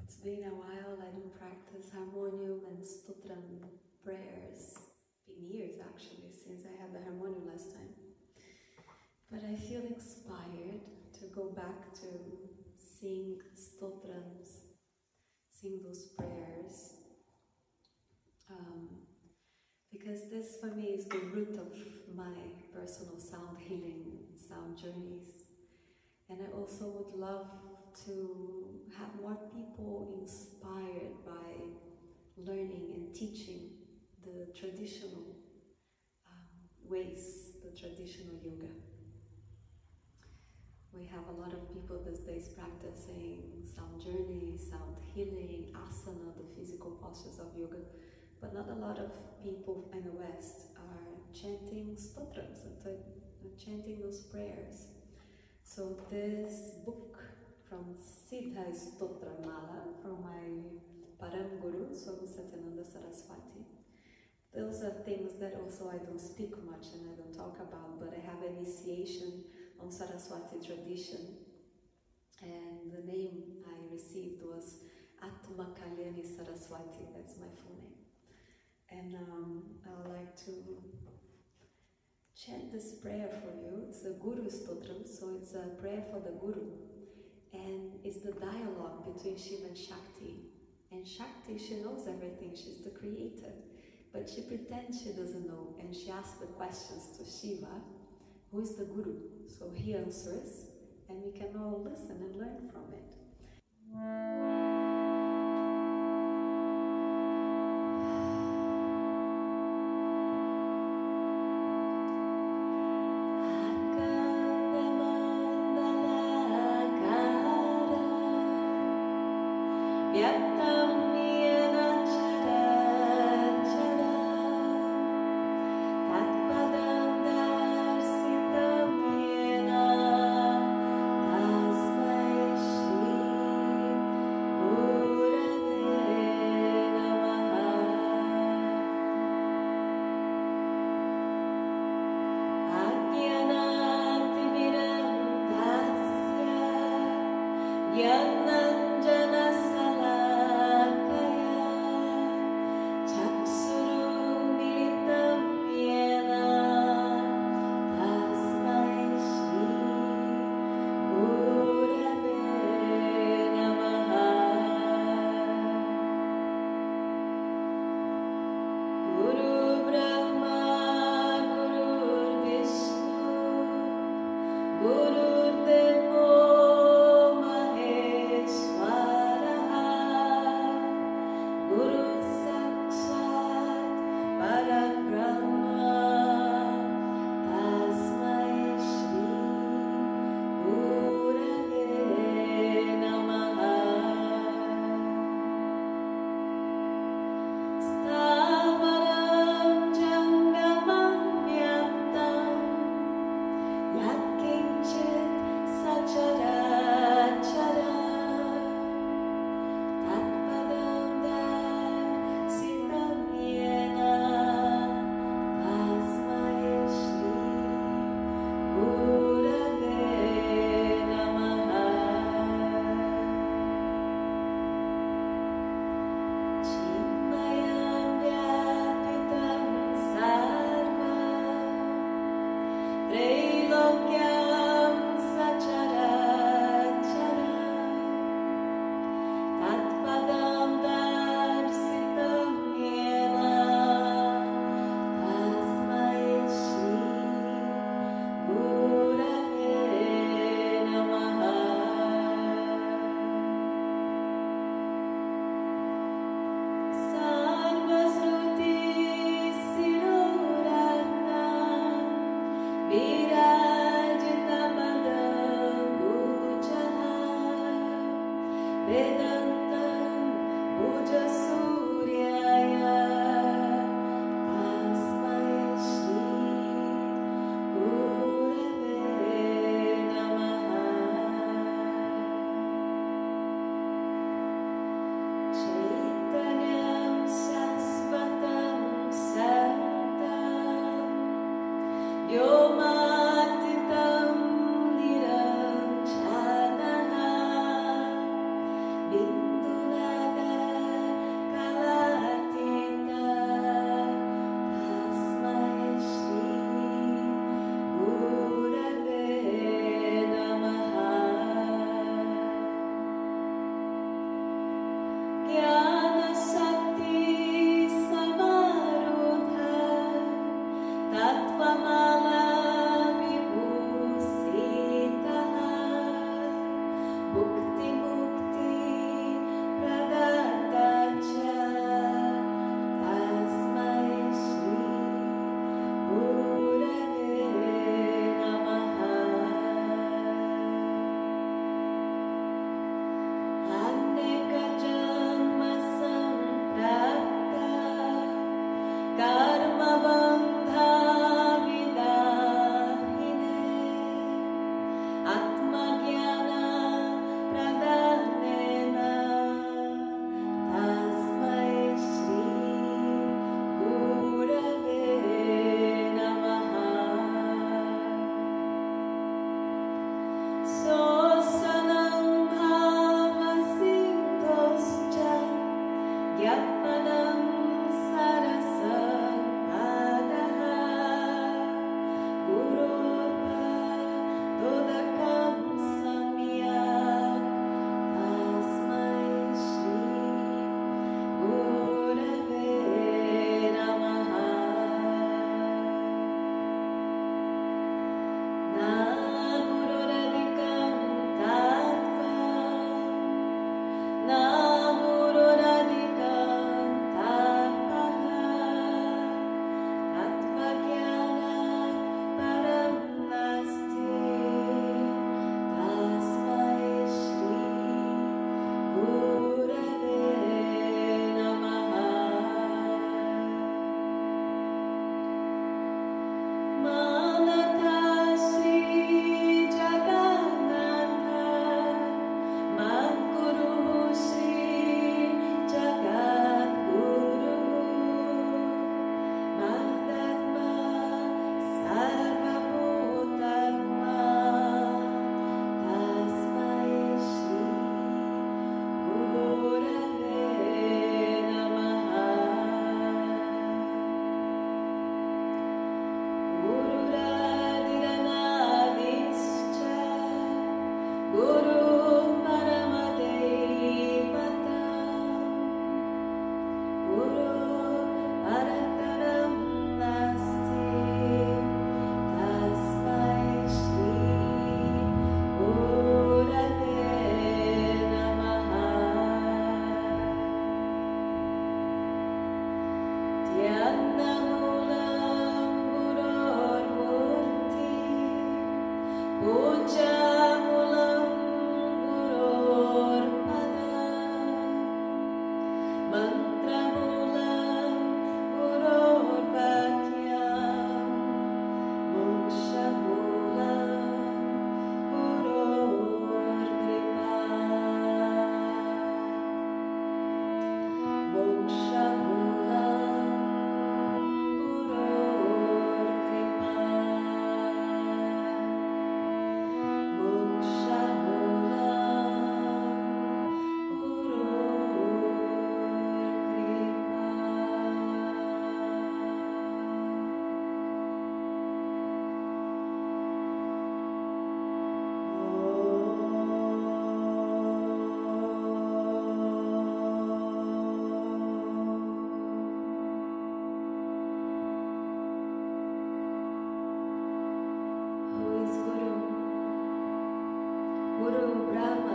It's been a while. I don't practice harmonium and Stotram prayers. Been years actually since I had the harmonium last time. But I feel inspired to go back to sing Stotrams, sing those prayers. Because this for me is the root of my personal sound healing, sound journeys. And I also would love to have more people inspired by learning and teaching the traditional ways, the traditional yoga. We have a lot of people these days practicing sound journey, sound healing, asana, the physical postures of yoga, but not a lot of people in the West are chanting stotrams, chanting those prayers. So this book from Siddha Stotramala, from my Param Guru, Swami Satyananda Saraswati. Those are things that also I don't speak much and I don't talk about, but I have initiation on Saraswati tradition. And the name I received was Atma Kalyani Saraswati, that's my full name. And I would like to chant this prayer for you. It's a Guru Stotram, so it's a prayer for the Guru. And it's the dialogue between Shiva and Shakti. And Shakti, she knows everything, she's the creator. But she pretends she doesn't know, and she asks the questions to Shiva, who is the Guru. So he answers, and we can all listen and learn from it. Big Guru Brahma